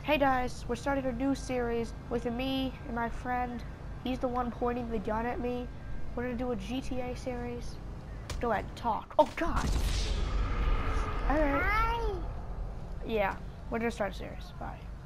Hey guys, we're starting a new series with me and my friend. He's the one pointing the gun at me. We're gonna do a GTA series. Go ahead, talk. Oh God. All right. Hi. Yeah, we're gonna start a series. Bye.